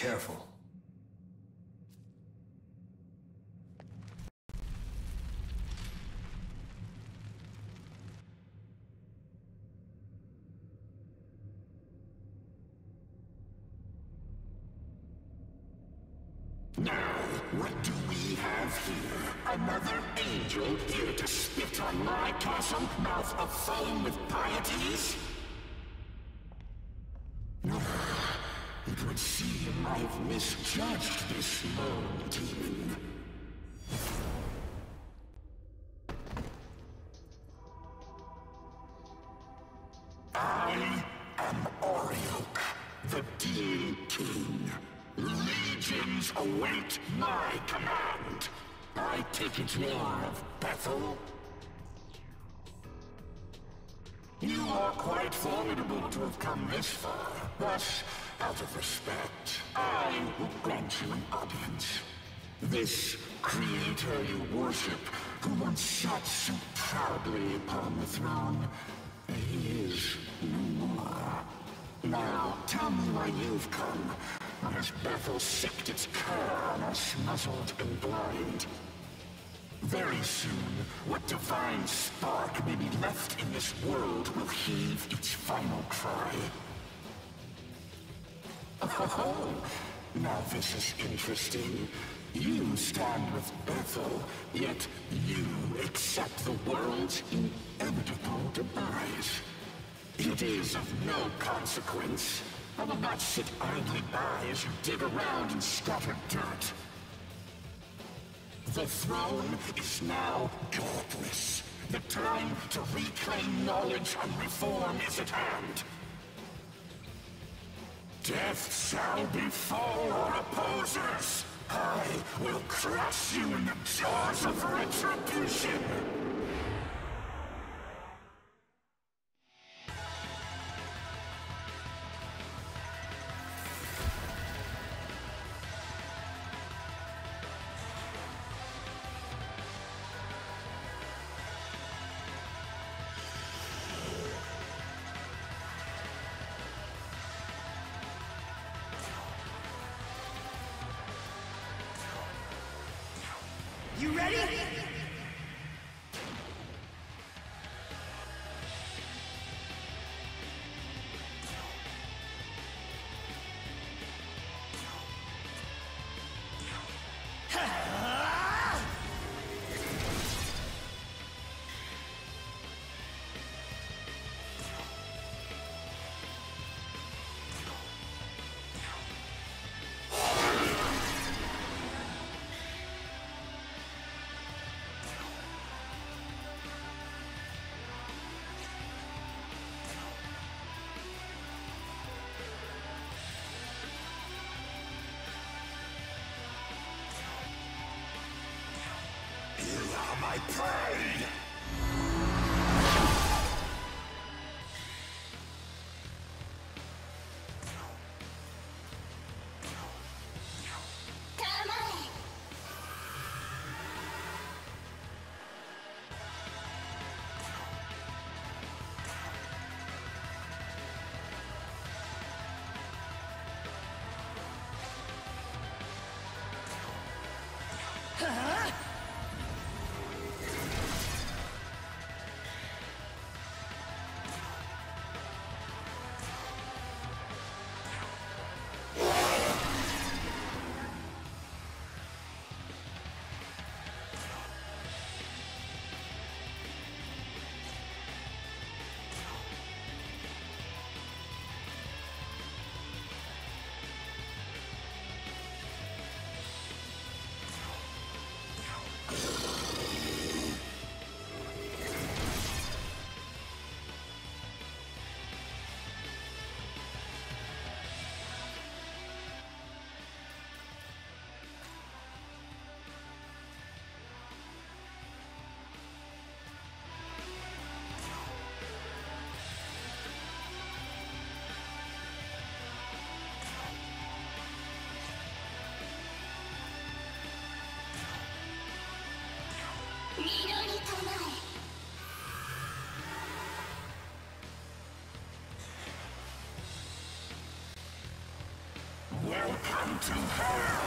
careful. Now, what do we have here? Another angel here to spit on my castle, mouth aflame with pieties? It would seem I've misjudged this lone demon. I am Arioch, the Demon King. Legions await my command. I take it you're of Bethel? You are quite formidable to have come this far, but out of respect, I will grant you an audience. This creator you worship, who once sat so proudly upon the throne, he is no more. Now, tell me why you've come. Or has Bethel sicked its cur on us, muzzled and blind? Very soon, what divine spark may be left in this world will heave its final cry. Oh, now this is interesting. You stand with Bethel, yet you accept the world's inevitable demise. It is of no consequence. I will not sit idly by as you dig around in scattered dirt. The throne is now godless. The time to reclaim knowledge and reform is at hand. Death shall befall our opposers. I will crush you in the jaws of retribution. You ready? My prey! Welcome to hell!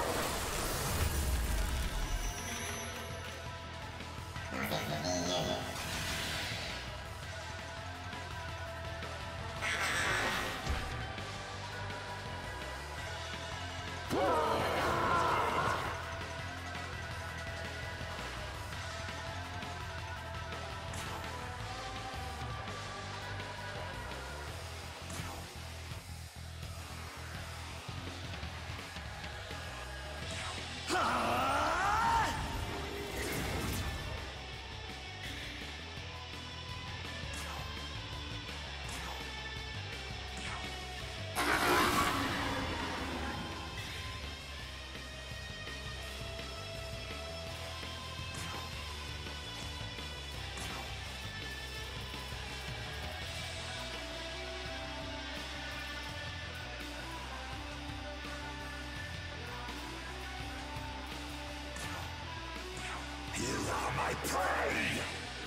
You are my prey!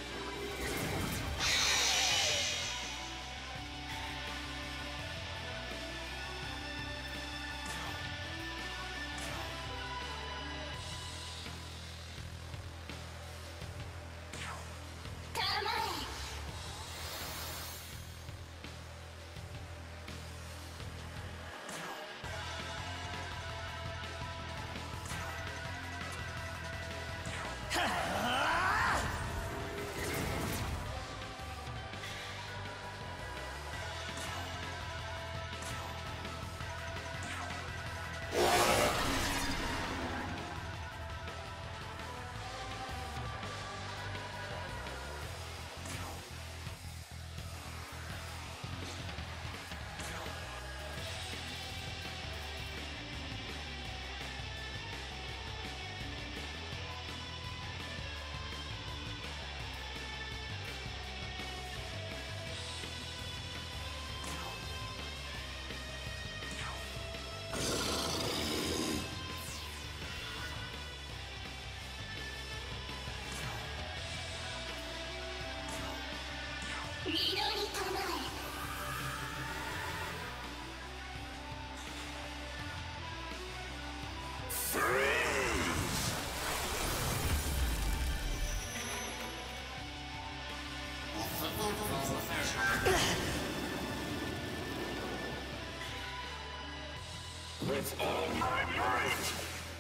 With all my might!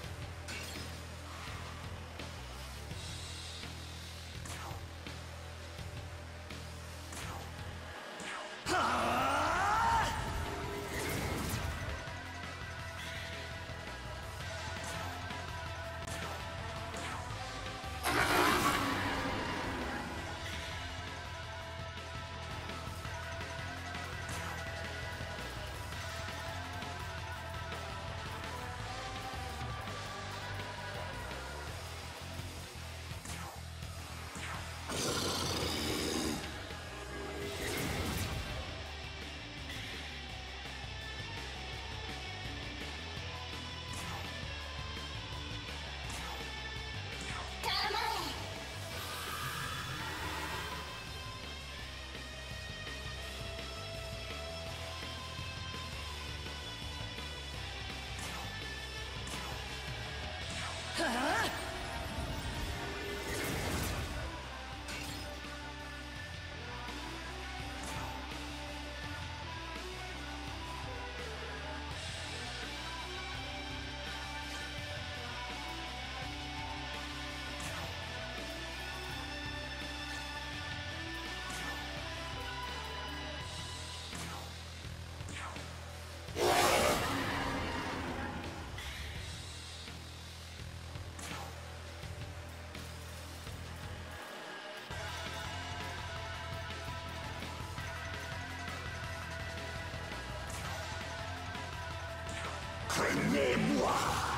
Craignez-moi!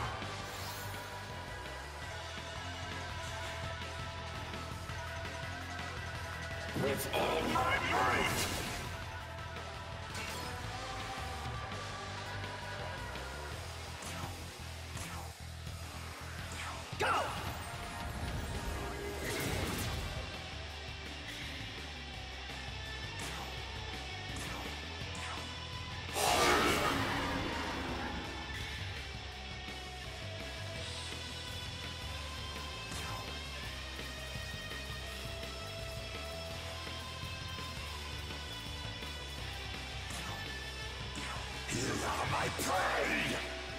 With all my might! Go! my prey!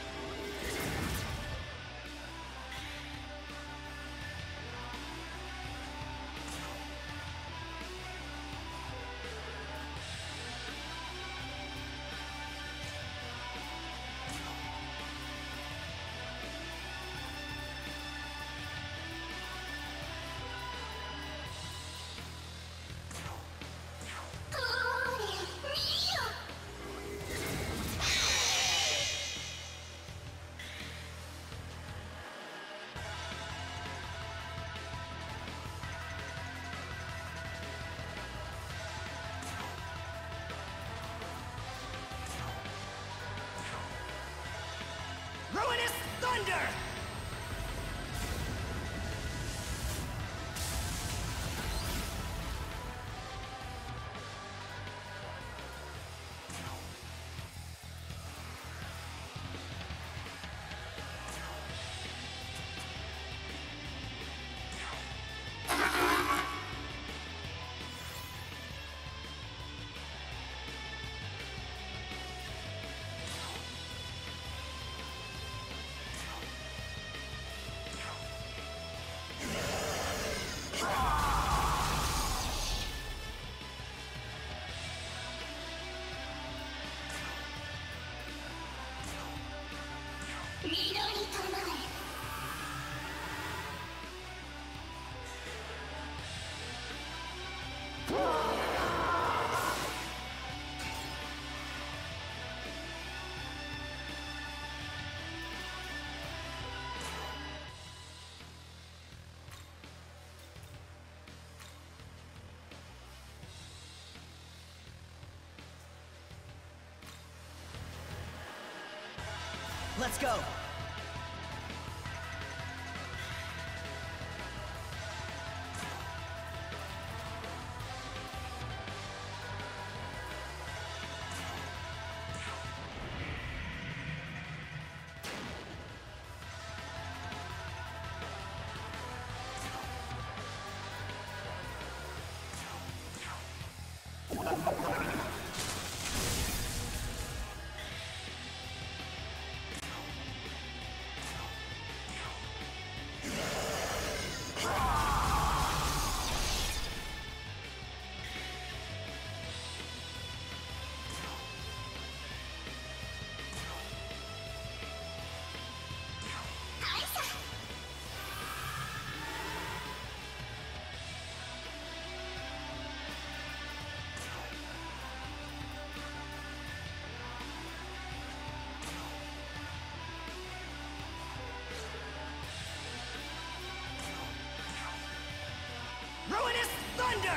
Ruinous thunder! Let's go! Ruinous thunder!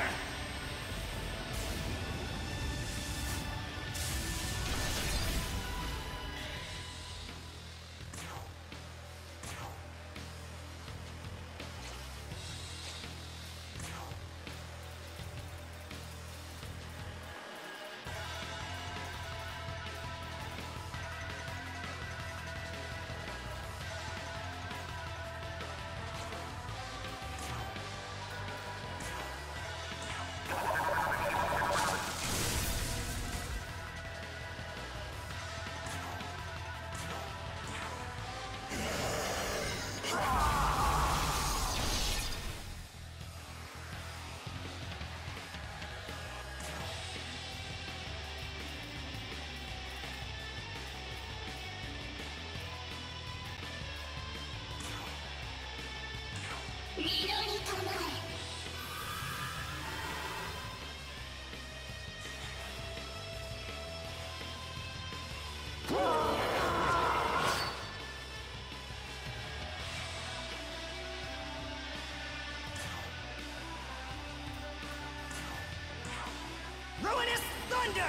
Ruinous thunder!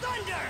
thunder!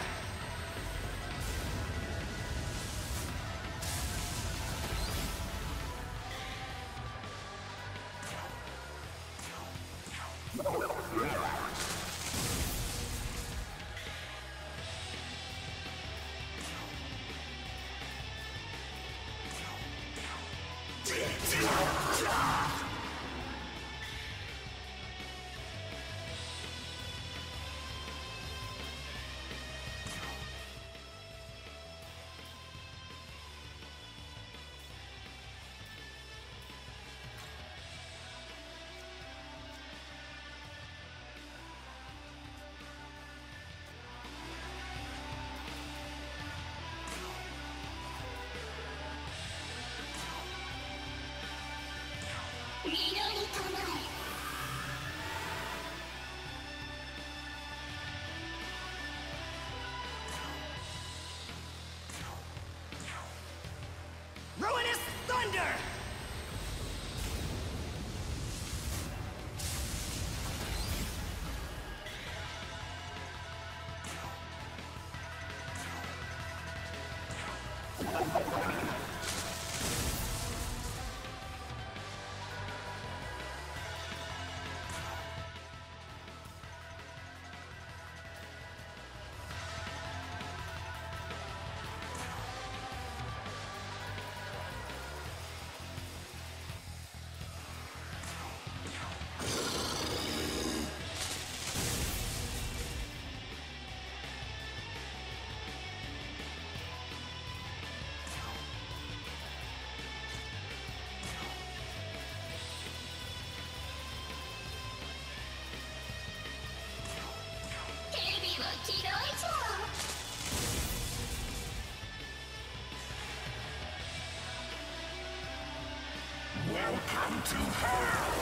Ruinous thunder! Welcome to hell!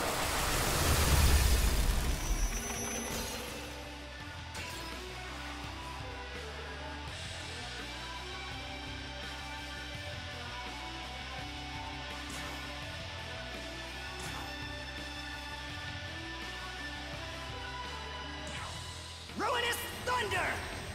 Ruinous thunder!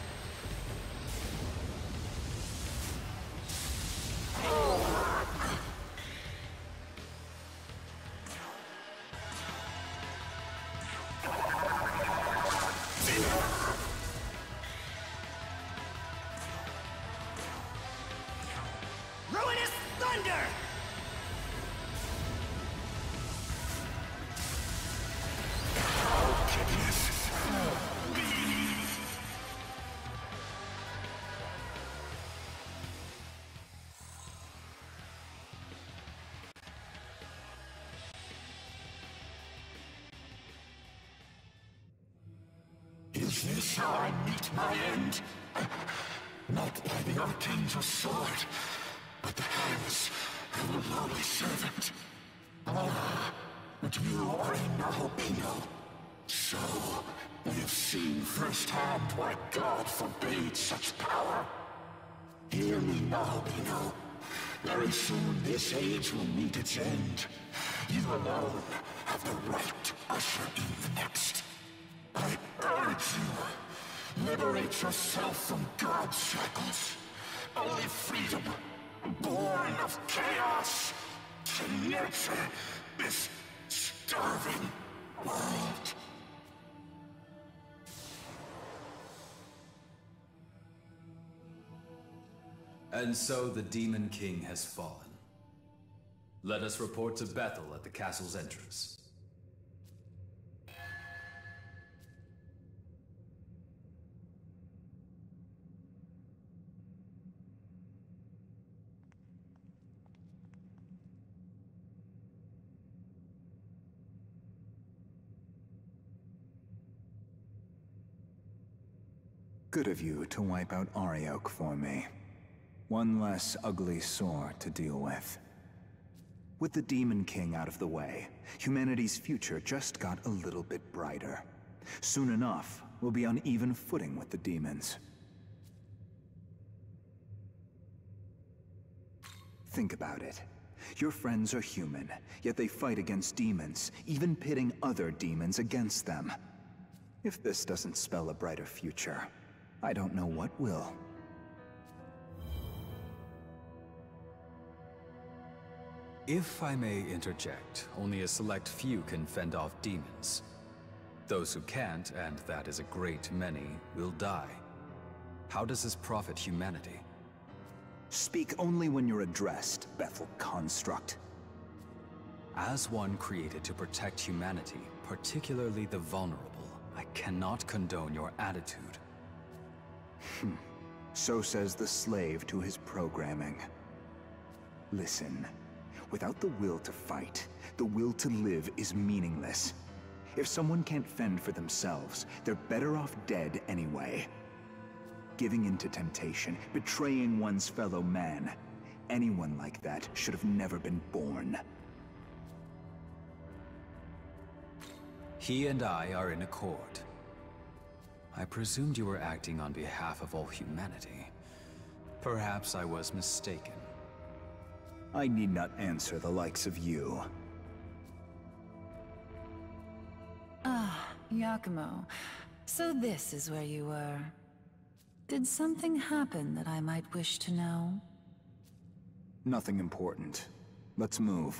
Ruinous thunder! Is this how I meet my end? Not by the Archangel's sword, but the hands of a lowly servant. Ah, but you are a Nahobino. So, we have seen firsthand why God forbade such power. Hear me, Nahobino. Very soon this age will meet its end. You alone have the right to usher in the next. I urge you, liberate yourself from God's shackles. Only freedom, born of chaos, can nurture this starving world. And so the Demon King has fallen. Let us report to Bethel at the castle's entrance. Good of you to wipe out Arioch for me. One less ugly sore to deal with. With the Demon King out of the way, humanity's future just got a little bit brighter. Soon enough, we'll be on even footing with the demons. Think about it. Your friends are human, yet they fight against demons, even pitting other demons against them. If this doesn't spell a brighter future, I don't know what will. If I may interject, only a select few can fend off demons. Those who can't, and that is a great many, will die. How does this profit humanity? Speak only when you're addressed, Bethel construct. As one created to protect humanity, particularly the vulnerable, I cannot condone your attitude. So says the slave to his programming. Listen, without the will to fight, the will to live is meaningless. If someone can't fend for themselves, they're better off dead anyway. Giving in to temptation, betraying one's fellow man. Anyone like that should have never been born. He and I are in accord. I presumed you were acting on behalf of all humanity. Perhaps I was mistaken. I need not answer the likes of you. Ah, Yakumo. So this is where you were. Did something happen that I might wish to know? Nothing important. Let's move.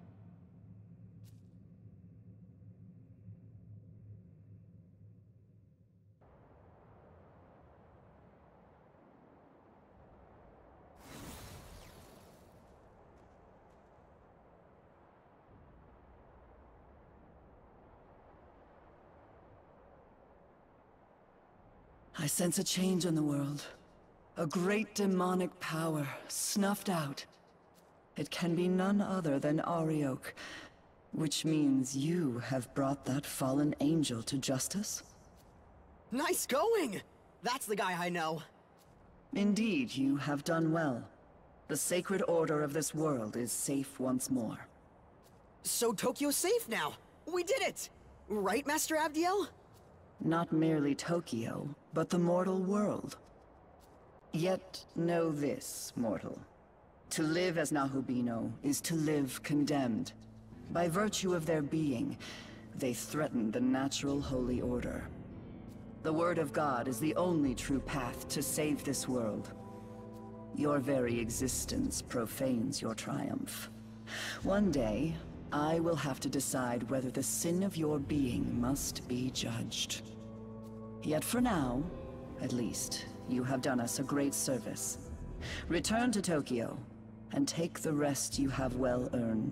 I sense a change in the world. A great demonic power, snuffed out. It can be none other than Arioch, which means you have brought that fallen angel to justice? Nice going! That's the guy I know. Indeed, you have done well. The sacred order of this world is safe once more. So Tokyo's safe now! We did it! Right, Master Abdiel? Not merely Tokyo, but the mortal world. Yet know this, mortal. To live as Nahubino is to live condemned. By virtue of their being, they threaten the natural holy order. The word of God is the only true path to save this world. Your very existence profanes your triumph. One day, I will have to decide whether the sin of your being must be judged. Yet for now, at least, you have done us a great service. Return to Tokyo, and take the rest you have well earned.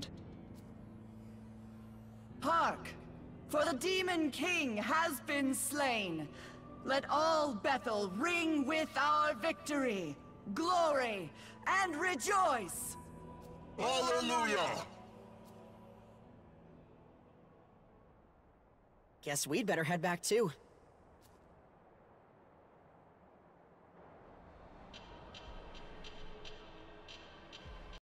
Hark! For the Demon King has been slain! Let all Bethel ring with our victory, glory, and rejoice! Hallelujah! Guess we'd better head back too.